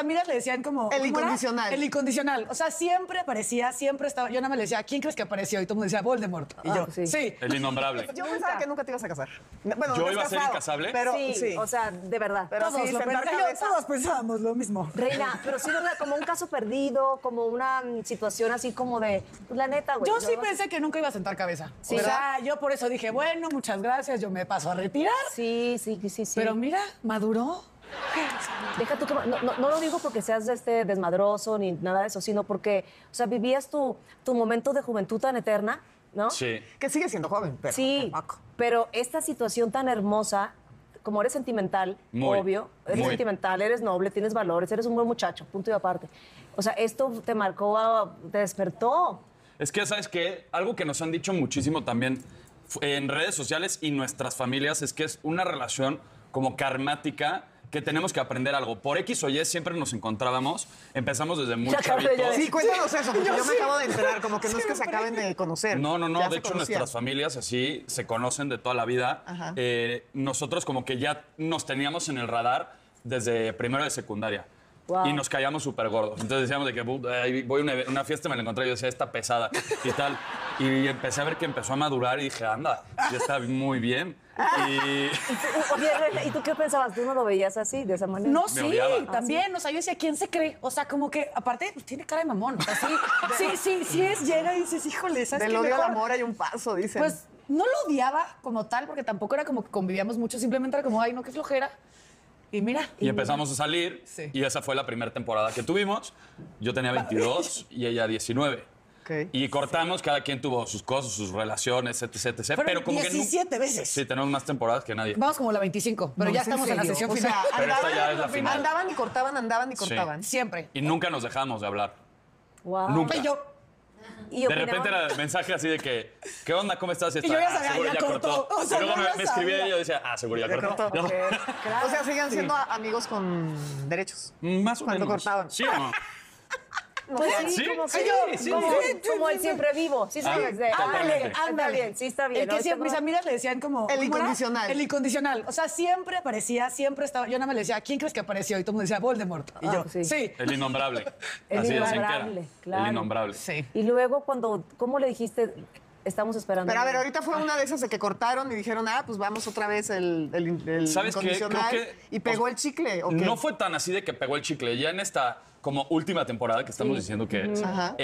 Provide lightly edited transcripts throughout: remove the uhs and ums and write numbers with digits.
amigas le decían como... El ¿cómo era? incondicional. El incondicional. O sea, siempre aparecía, siempre estaba... Yo nada más le decía, ¿quién crees que apareció? Y todo el mundo decía, Voldemort. Y yo, sí. El innombrable. Yo pensaba que nunca te ibas a casar. Bueno, ¿Yo no iba a estás ser casado, incasable? Pero Sí, o sea, de verdad. Pero Todos, sí, lo sentar pensamos, cabeza. todos pensábamos lo mismo. Reina, pero sí, ¿verdad? Como un caso perdido, como una situación así como de, pues, la neta, güey. Yo sí ¿no? pensé que nunca iba a sentar cabeza. Sí. O sea, yo por eso dije, bueno, muchas gracias, yo me paso a retirar. Sí. Pero mira, maduró. Deja tú que... No lo digo porque seas desmadroso ni nada de eso, sino porque, o sea, vivías tu momento de juventud tan eterna, ¿no? Sí. Que sigue siendo joven, pero Sí, tampoco. pero esta situación tan hermosa, como eres sentimental, Muy, obvio, eres muy. sentimental, eres noble, tienes valores, eres un buen muchacho, punto y aparte. O sea, esto te marcó, te despertó. Es que, ¿sabes qué? Algo que nos han dicho muchísimo también en redes sociales y nuestras familias es que es una relación como karmática que tenemos que aprender algo. Por X o Y siempre nos encontrábamos, empezamos desde muy Ya acabé de chavitos. Sí, cuéntanos eso, porque yo me acabo de enterar, como que no es que se acaben de conocer. No, Ya de se hecho conocían. nuestras familias así se conocen de toda la vida. Ajá. Nosotros como que ya nos teníamos en el radar desde primero de secundaria. Wow. Y nos caíamos súper gordos. Entonces decíamos de que voy a una fiesta y me la encontré y yo decía, está pesada y tal. Y empecé a ver que empezó a madurar y dije, anda, ya está muy bien. Y Oye, Reina, ¿y tú qué pensabas? ¿Tú no lo veías así, de esa manera? No, Me sí, odiaba. también. O sea, yo decía, ¿quién se cree? O sea, como que, aparte, pues, tiene cara de mamón. O sea, sí es, llega y dices, híjole, ¿sabes Del qué? odio al Mejor- amor hay un paso, dicen. Pues no lo odiaba como tal, porque tampoco era como que convivíamos mucho, simplemente era como, ay, no, qué flojera. Y mira. Y empezamos a salir Sí. y esa fue la primera temporada que tuvimos. Yo tenía 22 y ella 19. Ok. Y cortamos, cada quien tuvo sus cosas, sus relaciones, etc. Fueron pero como 17 veces. Sí, tenemos más temporadas que nadie. Vamos como la 25, pero No, ya ¿es en estamos en la serio? sesión O final. sea, Pero esta ya es la final. Andaban y cortaban, andaban y cortaban. Siempre. Y nunca nos dejamos de hablar. Wow. Nunca. Y yo, Y De opinaban- repente era mensaje así de que, ¿qué onda? ¿Cómo estás? yo ya sabía, seguro ya cortó. O sea, y luego no lo me escribía sabía. y yo decía, seguro ya cortó. No. O sea, siguen siendo amigos con derechos. Más o Cuando menos. cortaban. ¿Sí o no? Pues sí, Sí, como sí, que- sí. como el siempre vivo, sí sabes. De, totalmente. Está bien, sí está bien. El que ¿no? siempre, mis amigas le decían como... El ¿cómo era? incondicional. El incondicional. O sea, siempre aparecía, siempre estaba... Yo nada más le decía, ¿quién crees que apareció? Y todo el mundo decía, Voldemort. Y yo, sí. sí. El innombrable. El Así decían que era. innombrable, claro. El innombrable. Sí. Y luego ¿cómo le dijiste? Estamos esperando. Pero a ver, ahorita fue una de esas de que cortaron y dijeron, pues vamos otra vez el ¿Sabes qué? incondicional. Creo que- y pegó el chicle, ¿o qué? No fue tan así de que pegó el chicle. Ya en esta como última temporada que estamos diciendo que es, Ajá.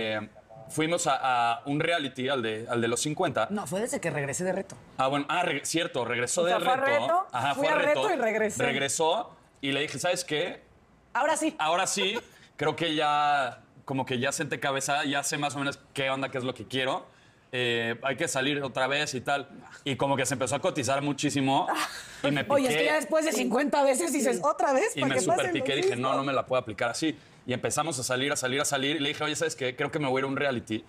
fuimos a un reality, al de los 50. No, fue desde que regresé de reto. Bueno, cierto, regresó O sea, del ¿fue a reto. reto? Ajá, Fui fue a a reto. reto y regresé. Regresó y le dije, ¿sabes qué? Ahora sí. Ahora sí, creo que ya, como que ya senté cabeza, ya sé más o menos qué onda, qué es lo que quiero. Hay que salir otra vez y tal. Y como que se empezó a cotizar muchísimo y me piqué. Oye, es que ya después de 50 veces dices, ¿otra vez? Y ¿Para me que pase super lo piqué, dije, mismo? no me la puedo aplicar así. Y empezamos a salir. Y le dije, oye, ¿sabes qué? Creo que me voy a ir a un reality.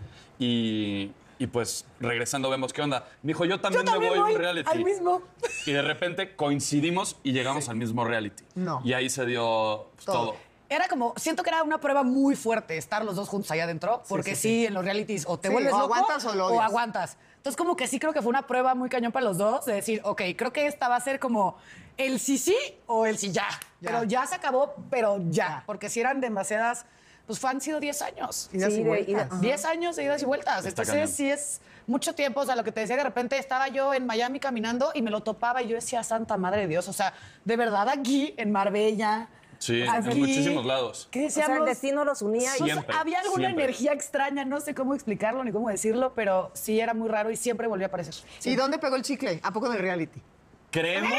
Y pues regresando vemos qué onda. Me dijo, yo también me voy a un reality. al mismo. Y de repente coincidimos y llegamos al mismo reality. No. Y ahí se dio pues, todo. Era como, siento que era una prueba muy fuerte estar los dos juntos allá adentro, porque sí, en los realities o te vuelves o loco aguantas o lo o odias. aguantas. Entonces como que sí creo que fue una prueba muy cañón para los dos de decir, ok, creo que esta va a ser como el sí o el sí ya. Pero ya se acabó, pero ya. Porque si eran demasiadas, pues han sido 10 años. Idas Sí, y de- vueltas. ajá. 10 años de idas y vueltas. Está Entonces cañón. sí es mucho tiempo. O sea, lo que te decía, de repente estaba yo en Miami caminando y me lo topaba y yo decía, santa madre de Dios. O sea, de verdad aquí, en Marbella. Sí, aquí, en muchísimos lados. ¿Qué O sea, decíamos? el destino los unía. Pues, Siempre, había alguna siempre. energía extraña, no sé cómo explicarlo ni cómo decirlo, pero sí era muy raro y siempre volvió a aparecer. ¿Y dónde pegó el chicle? ¿A poco en el reality? Creemos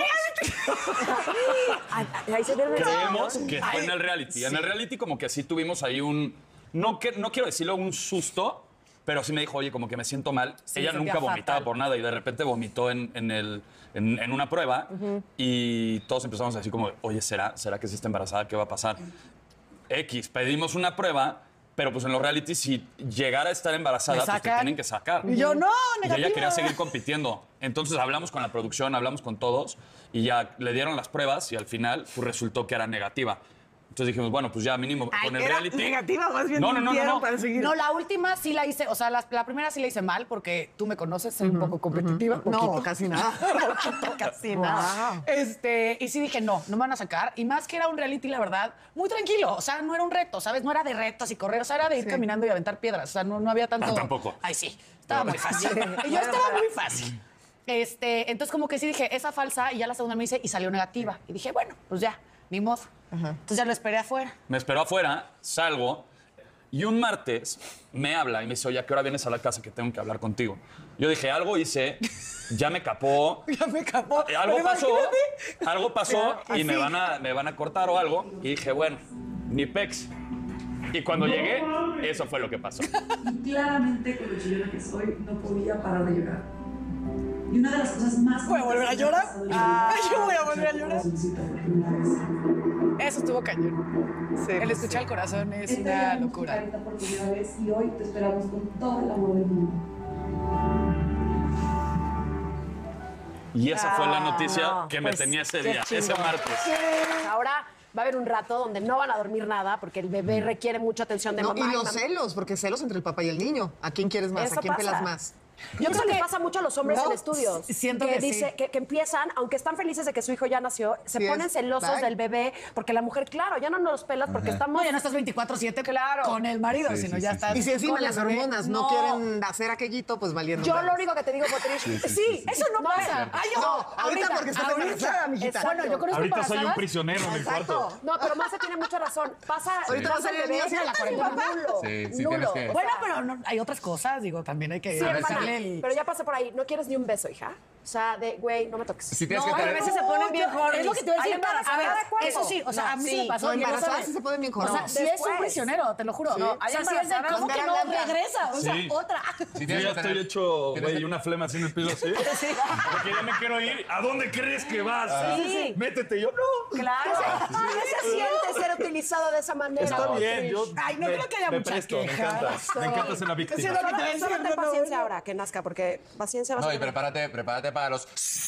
Ahí se debe Creemos que fue en el reality. En el reality como que sí tuvimos ahí no quiero decirlo un susto, pero sí me dijo, oye, como que me siento mal. Sí, Ella se nunca sentía vomitaba fatal. por nada y de repente vomitó en una prueba y todos empezamos así como, oye, ¿será que sí está embarazada? ¿Qué va a pasar? X, pedimos una prueba, pero pues en los realities si llegara a estar embarazada, Me pues te sacan. tienen que sacar. Y yo, no, Y ella negativa. quería seguir compitiendo. Entonces hablamos con la producción, hablamos con todos y ya le dieron las pruebas y al final pues, resultó que era negativa. Entonces dijimos, bueno, pues ya mínimo con el era reality. negativa, más bien No. mintieron para seguir. No, la última sí la hice, o sea, la primera sí la hice mal porque tú me conoces, soy un poco competitiva. No, poquito. casi nada. Casi nada. Y sí dije, no me van a sacar. Y más que era un reality, la verdad, muy tranquilo. O sea, no era un reto, ¿sabes? No era de retos y correr, o sea, era de ir caminando y aventar piedras. O sea, no había tanto. No, tampoco. Ay, sí, estaba muy fácil. Y yo estaba muy fácil. Entonces como que sí dije, esa falsa, y ya la segunda me hice y salió negativa. Y dije, bueno, pues ya, ni modo. Entonces ya lo esperé afuera. Me esperó afuera, salgo, y un martes me habla y me dice, oye, ¿a qué hora vienes a la casa que tengo que hablar contigo? Yo dije, algo hice, ya me capó. Ya me capó. Algo pasó y me van a cortar o algo. Y dije, bueno, ni pex. Y cuando llegué, eso fue lo que pasó. Y claramente, con lo chillona que soy, no podía parar de llorar. Y una de las cosas más... ¿Voy a volver a llorar? Yo voy a volver a llorar. Eso estuvo cañón. Sí, El escuchar el corazón es una locura. Por primera vez y hoy te esperamos con todo el amor del mundo. Y esa fue la noticia que me pues, tenía ese qué día, ese chingón. martes. Ahora va a haber un rato donde no van a dormir nada porque el bebé requiere mucha atención de No, mamá. y los mamá. celos, porque celos entre el papá y el niño. ¿A quién quieres más? Eso ¿A quién pasa. pelas más? Yo creo que pasa mucho a los hombres No, en estudios. siento que que sí. dice que empiezan, aunque están felices de que su hijo ya nació, se Sí, ponen es. celosos Bye. del bebé porque la mujer, claro, ya no nos pelas porque estamos. No, ya no estás 24/7 Claro. con el marido, sino ya estás. Y si encima con las el bebé. hormonas no quieren hacer aquellito, pues valiendo. Yo madres. lo único que te digo, Potrish, sí, Eso no pasa. Ay, yo. No, ahorita porque estás embarazada, mijita. Bueno, yo conozco Ahorita soy un embarazadas. prisionero en el cuarto. No, pero Marce tiene mucha razón. Pasa, Ahorita va a pasa salir el niño así a la cuarentena. nulo. Sí, sí, nulo. tienes que- Bueno, pero no, hay otras cosas, digo, también hay que Sí, hermana, darle el... pero ya pasé por ahí. No quieres ni un beso, hija. O sea, de, güey, no me toques. Si tienes No, que a tener... veces se ponen bien horny. Es lo que te voy a decir. Hay embarazada A ver, de cuerpo. eso sí, o sea, a mí sí me pasó. No, y no embarazadas sabes. sí se ponen bien O sea, horny. sí es un Después. prisionero, te lo juro. No, hay o sea, sí es de, embarazadas ¿cómo que no blanca. regresa? O sea, Sí. otra. Si Yo tienes ya que estoy tener- hecho, tienes güey, que- una flema así en el piso así. Porque ya me quiero ir. ¿A dónde crees que vas? Sí. Métete. Yo, no. Claro. ¿Qué se siente ser utilizado de esa manera? Está bien, yo Ay, no creo que haya me muchas presto, me quejas. encanta. Me encanta ser la víctima. Siento que te voy a Solo decir, ten no, paciencia no. ahora que nazca, porque paciencia va a No, ser. y prepárate para los...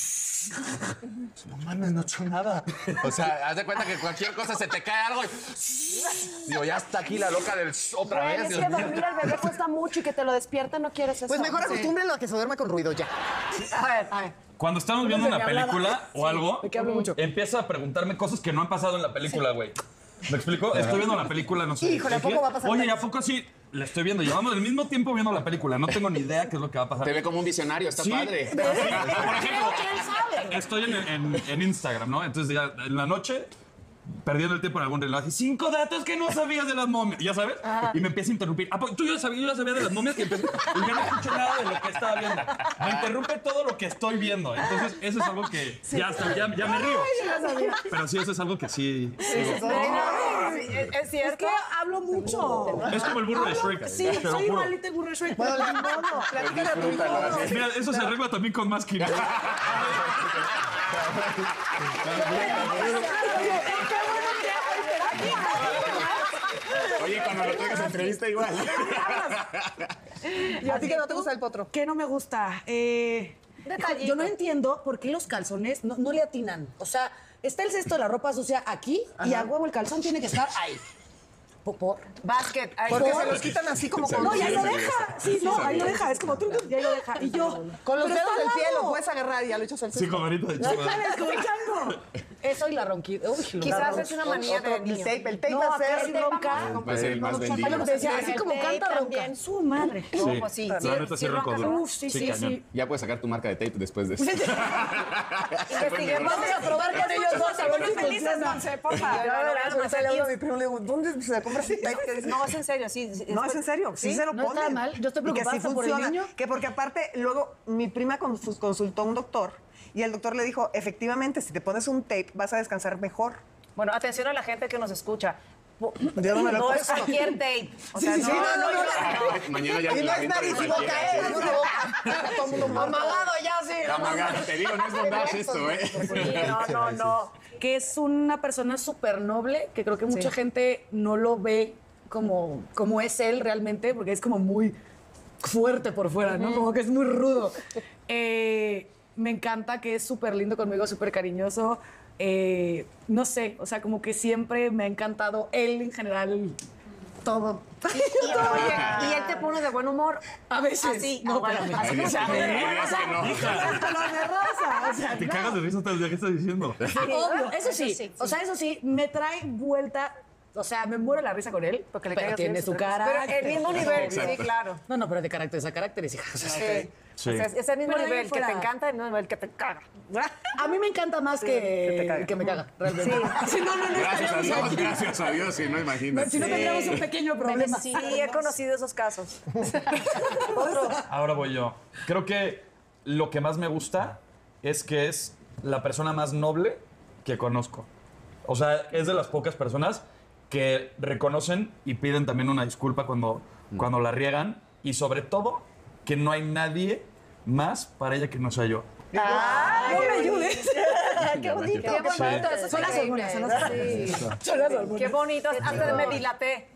No mames, no he hecho nada. O sea, haz de cuenta que cualquier cosa se te cae algo y... Digo, ya está aquí la loca del... Otra Güey, vez, es Dios que mío. dormir al bebé cuesta mucho y que te lo despierten no quieres eso. Pues mejor acostúmbrenlo a que se duerma con ruido ya. A ver. Cuando estamos viendo una película o algo, que hablo mucho. empieza a preguntarme cosas que no han pasado en la película, güey. ¿Me explico? Estoy viendo la película, no sé. Híjole, ¿a ¿de qué? poco va a pasar Oye, tal? ¿a poco sí? La estoy viendo. Llevamos el mismo tiempo viendo la película. No tengo ni idea qué es lo que va a pasar. Te ve como un visionario, está Sí. padre. Por ejemplo, estoy en Instagram, ¿no? Entonces ya en la noche, perdiendo el tiempo en algún reloj, 5 datos que no sabías de las momias, ¿ya sabes? Y me empieza a interrumpir. Ah, pues, tú ya sabías, yo ya sabía de las momias y ya no escucho nada de lo que estaba viendo. Me interrumpe todo lo que estoy viendo. Entonces, eso es algo que ya me río. Pero sí, eso es algo que sí. digo, Es cierto. Es que hablo mucho. es como el burro de Shrek. Sí, te lo soy juro. igualito el burro de Shrek. Bueno, ni modo. Platícale a tu hijo. Disfrútalo, así. Mira, eso se arregla también con máquina. Oye, cuando lo tengas entrevista igual. ¿A ti que no te gusta el potro? ¿Qué no me gusta? Detallito. Yo no entiendo por qué los calzones no le atinan. O sea, está el cesto de la ropa sucia aquí y a huevo el calzón tiene que estar ahí. ¿Por? Básquet. Ay, Porque por- se los quitan así como con... No, ya lo deja. Sí, no, ahí lo deja. Es como, ya lo deja. Y yo, Con los pero dedos está del al pie lado. lo puedes agarrar y ya lo echas al Sí, cesto. como ahorita de chaval. ¿Sabes? Como chango. Eso y la ronquita. Uy, Quizás es una manía de El niño. tape, el tape No, va a acá ser... sí ronca. Va a ser el más vendido. Ay, lo que te decía, así El como tape canta ronca. también. Su madre. Sí, pues sí, la sí, neta sí ronco duro. Uf, sí, cañón. sí. Ya puedes sacar tu marca de tape después de eso. Investiguemos. Vamos a probar con ellos dos. A ver si felices, Monse, por favor. Ahorita le hablo a mi primo y le digo, ¿dónde se compra ese tape? No, es en serio, sí. No, es en serio, sí se lo No ponen. está mal, yo estoy Y que preocupada sí hasta por el funciona. niño. Que porque aparte, luego mi prima consultó a un doctor y el doctor le dijo, efectivamente, si te pones un tape vas a descansar mejor. Bueno, atención a la gente que nos escucha. Yo no me lo No he es puesto. cualquier tape. O sea, sí, sí, Mañana ya Y no es reglamento nariz y de boca, cualquiera, es sí. una boca. Todo el mundo muerto. Amagado ya, sí. Amagado, te digo, no es bondage esto, ¿eh? Sí, no. Que es una persona súper noble, que creo que mucha gente no lo ve como es él realmente, porque es como muy fuerte por fuera, ¿no? Como que es muy rudo. Me encanta que es súper lindo conmigo, súper cariñoso. no sé, o sea, como que siempre me ha encantado él en general, todo. Oye, ¿y él te pone de buen humor? A veces. Así, no, bueno, pero así o sea, no. color de rosa, o sea, Te cagas de risa todo el día que estás diciendo. obvio, eso sí. O sea, eso sí, me trae vuelta. O sea, me muero la risa con él, porque le pero caigas tiene bien, su pero carácter. Pero el mismo nivel, sí, claro. No, pero de carácter a carácter, hija. O sea, Sí. O sea, es el mismo Pero de ahí nivel que fuera- te encanta y el mismo nivel que te caga. a mí me encanta más que me caga, realmente. Sí, no, Gracias a estaríamos Dios, aquí. gracias a Dios, sí, no imagínate. Si no tendríamos un pequeño problema. Sí, he conocido esos casos. Ahora voy yo. Creo que lo que más me gusta es que es la persona más noble que conozco. O sea, es de las pocas personas que reconocen y piden también una disculpa cuando la riegan. Y sobre todo, que no hay nadie más para ella que no sea yo. No me ayudes. Qué bonito. Qué bonito. Eso Son las está hormonas, son increíble. las hormonas. Son las hormonas. Qué bonito. Hasta me dilaté.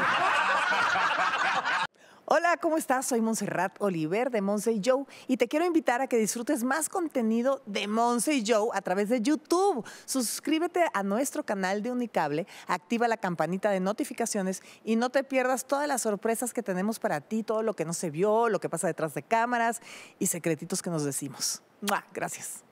Hola, ¿cómo estás? Soy Montserrat Oliver de Monse Joe y te quiero invitar a que disfrutes más contenido de Monse Joe a través de YouTube. Suscríbete a nuestro canal de Unicable, activa la campanita de notificaciones y no te pierdas todas las sorpresas que tenemos para ti, todo lo que no se vio, lo que pasa detrás de cámaras y secretitos que nos decimos. ¡Mua! Gracias.